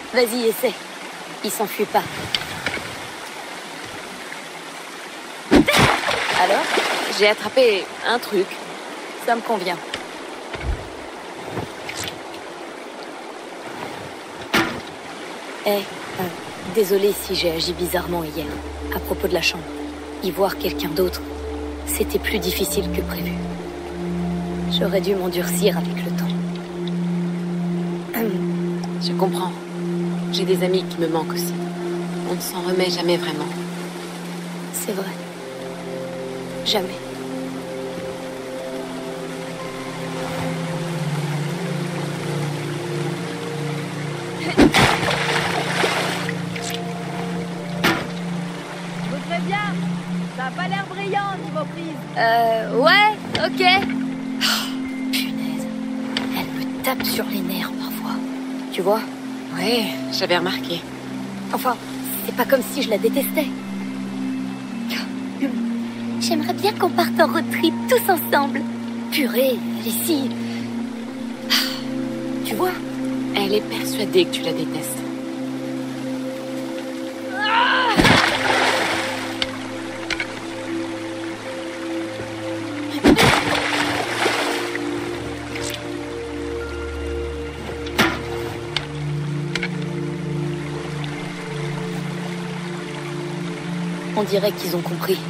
Vas-y, essaie. Il s'enfuit pas. Alors? J'ai attrapé un truc. Ça me convient. Désolée si j'ai agi bizarrement hier, à propos de la chambre. Y voir quelqu'un d'autre, c'était plus difficile que prévu. J'aurais dû m'endurcir avec le temps. Je comprends. J'ai des amis qui me manquent aussi. On ne s'en remet jamais vraiment. C'est vrai. Jamais. Je vous préviens, ça a pas l'air brillant niveau prise. Ouais, ok. Oh, punaise. Elle me tape sur les nerfs parfois. Tu vois? Ouais, j'avais remarqué. Enfin, c'est pas comme si je la détestais. J'aimerais bien qu'on parte en road trip tous ensemble. Purée, elle est si... Tu vois? Elle est persuadée que tu la détestes. On dirait qu'ils ont compris.